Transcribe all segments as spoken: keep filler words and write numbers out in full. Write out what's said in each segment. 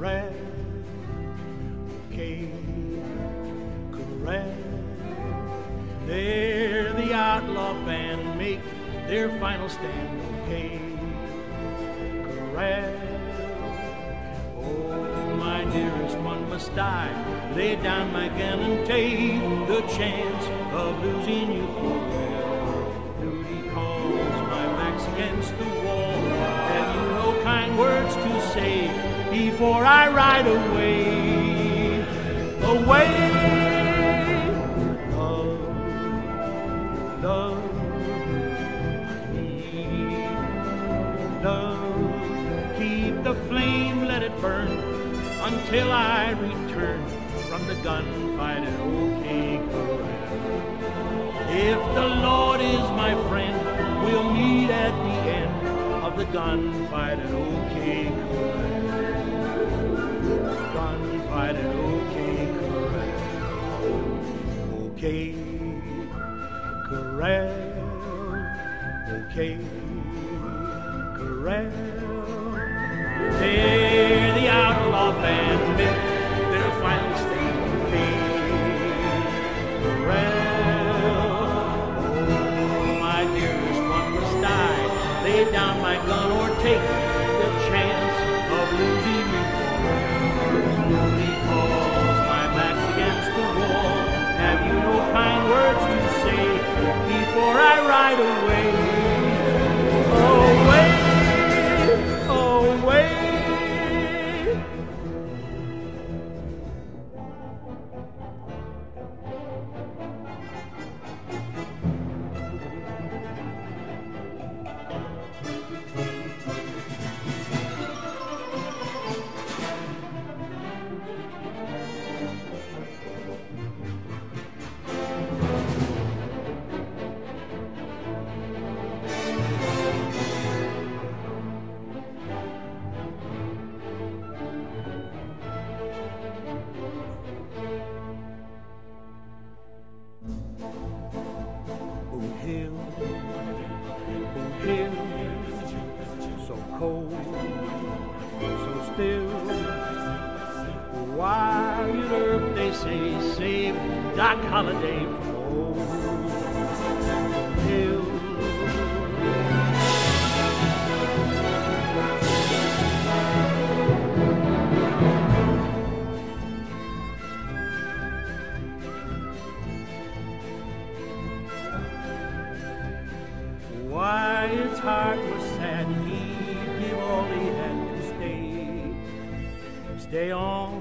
corral. Okay, corral. There the outlaw band make their final stand. Okay, corral. Oh, my dearest one must die. Lay down my gun and take the chance of losing you forever. Duty calls, my back's against the wall. Have you no kind words to say before I ride away? Away! Love, love, I need love. Keep the flame, let it burn until I return from the gunfight at OK Corral. If the Lord is my friend, we'll meet at the end of the gunfight at OK Corral. Gunfight at OK Corral. OK Corral. OK Corral. Hey, the outlaw band make their final stand. OK Corral. Oh, my dearest one must die. Lay down my gun or take the chance of losing you forever. Duty calls, my back's against the wall. Have you no kind words to say before I ride away? Away, away. So cold, so still. Wyatt Earp, they say, saved Doc Holliday from old Hill. Wyatt's heart was sad, he'd give all he had to stay, stay on.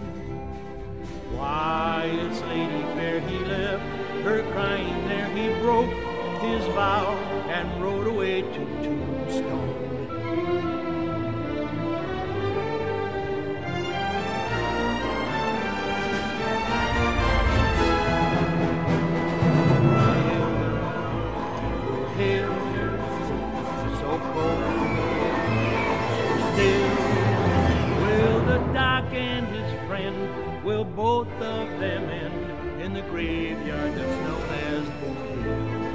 Wyatt's lady fair he left her crying there, he broke his vow and rode away to Tombstone. Will both of them end in the graveyard that's known as Oak Hill?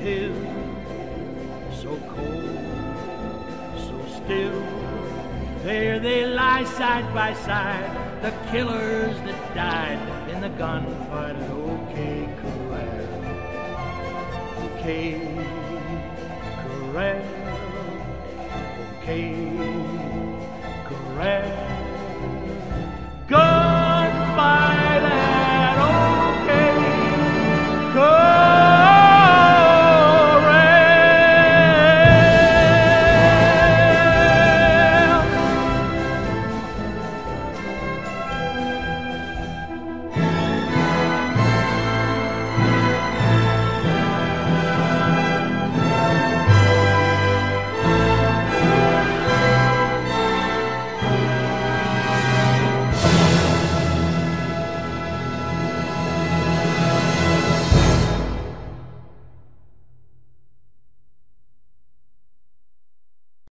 hill, so cold, so still. There they lie side by side, the killers that died in the gunfight at OK Corral. OK Corral, OK